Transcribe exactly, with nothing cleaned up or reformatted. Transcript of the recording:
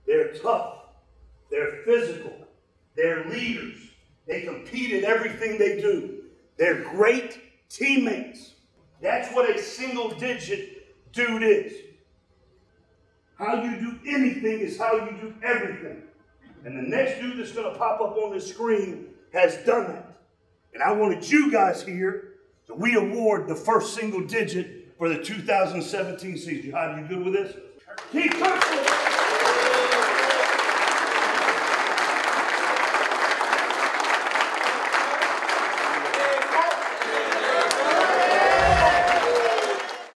They're tough. They're physical. They're leaders. They compete in everything they do. They're great teammates. That's what a single-digit dude is. How you do anything is how you do everything. And the next dude that's going to pop up on the screen has done that. And I wanted you guys here, so we award the first single digit for the two thousand seventeen season. How are you good with this? Keith Kirkland.